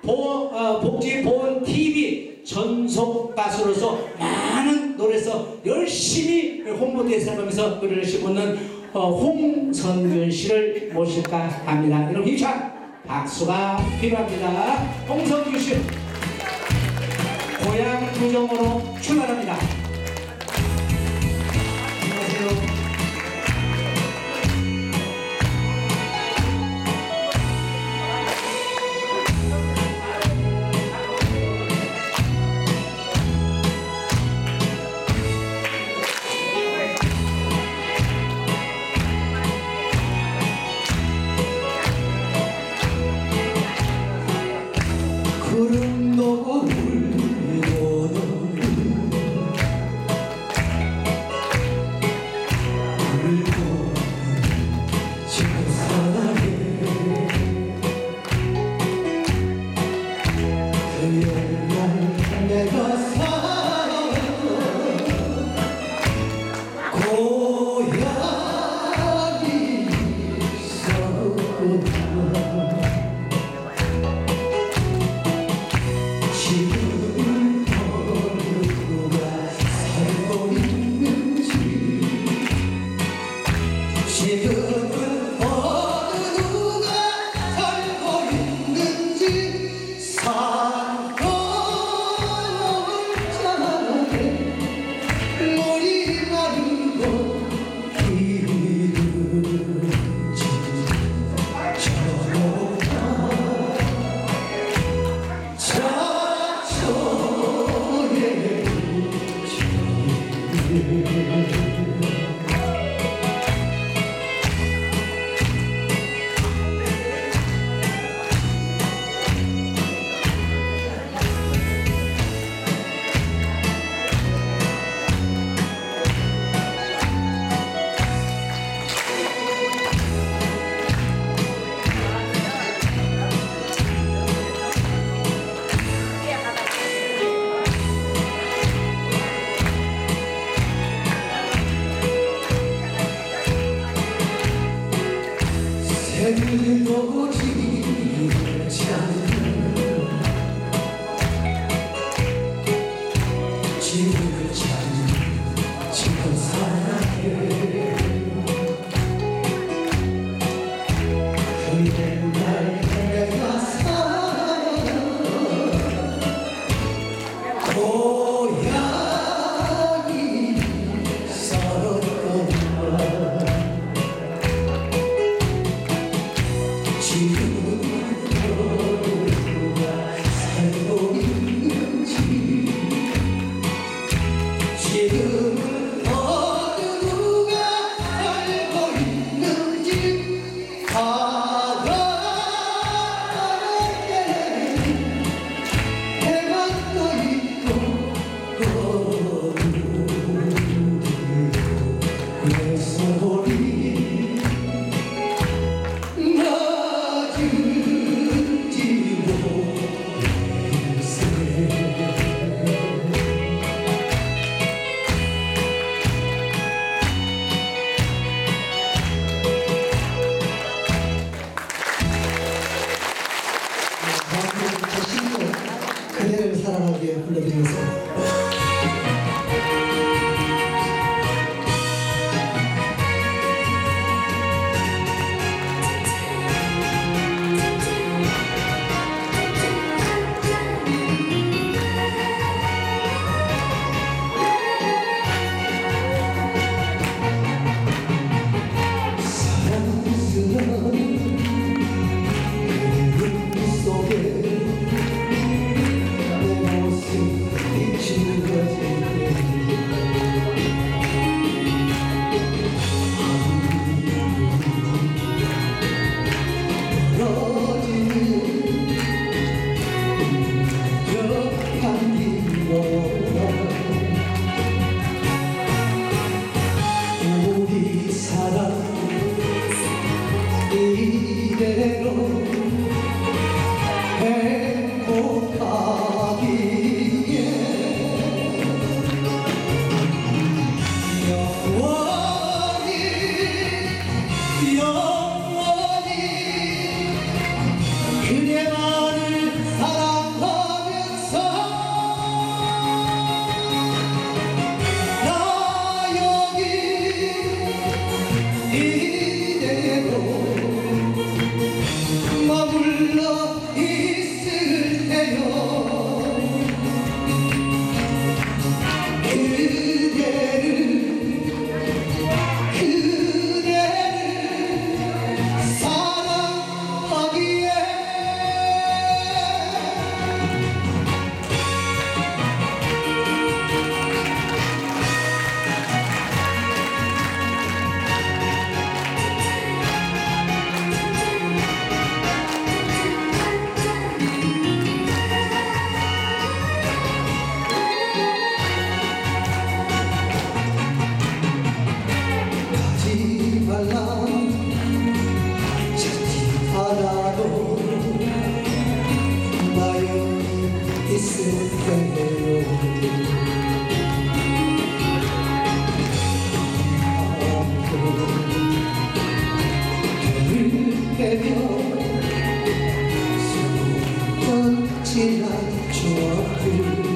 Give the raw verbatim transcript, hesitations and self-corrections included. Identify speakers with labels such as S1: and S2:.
S1: 보험, 어, 복지보험 티비 전속 가수로서 많은 노래에서 열심히 홍보대사를 하면서 노래를 시고 있는 어, 홍선근 씨를 모실까 합니다. 여러분 힘찬 박수가 필요합니다. 홍선근 씨 고향 구정으로 출발합니다. 안녕하세요. 구름도 울고도 울고 지금 사랑해 그날 내가 살아 고향이 있었구나 지금 어느 누가 살고 있는지 지금은 어느 누가 살고 있는지 사랑을 잘하네 머리 마르고 기르지 새들도 지지 않는 지금을 찾는 지금 사랑해 그날 내가 살아 고향이 살았구나 지금 어느 누가 살고 있는지 지금 어느 누가 살고 있는지 바다에 해가 떠 있고 내 소리 그대를 사랑하기 위해 불러드리겠습니다. 내 모습
S2: 해요. 별을 빼며 지난 추억들